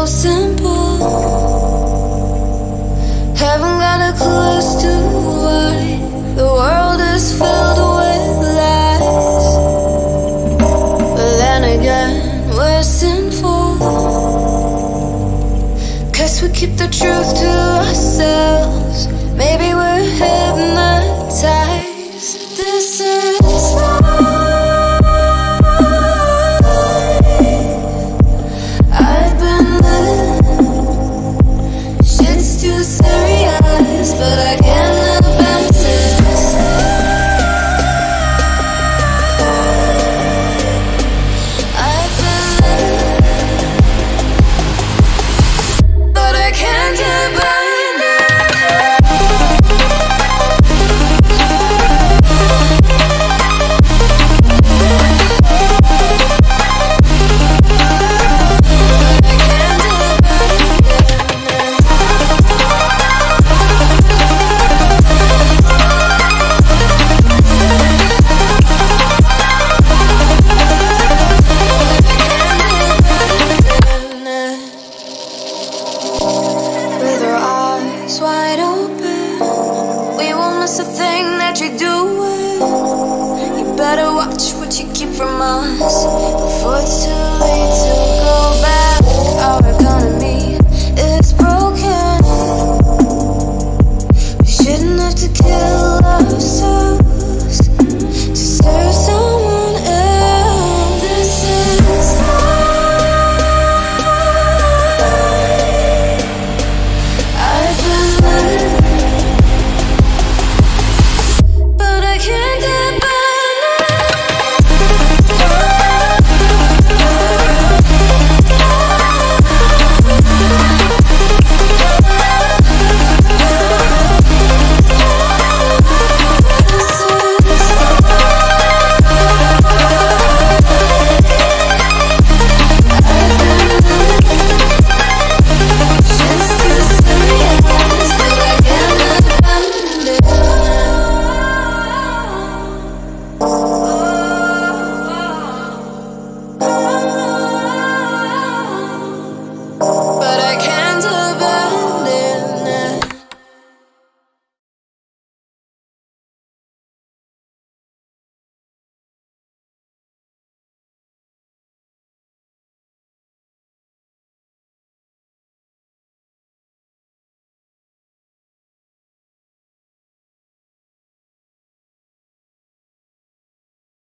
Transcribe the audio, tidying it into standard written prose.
so simple. Haven't got a clue as to why the world is filled with lies. But then again, we're sinful, 'cause we keep the truth to ourselves. Maybe we're hypnotized. This is life. I've been living. Shit's too serious, but I can't live past this. I've been living, but I can't get by. Wide open, we won't miss a thing that you're doing. You better watch what you keep from us before it's too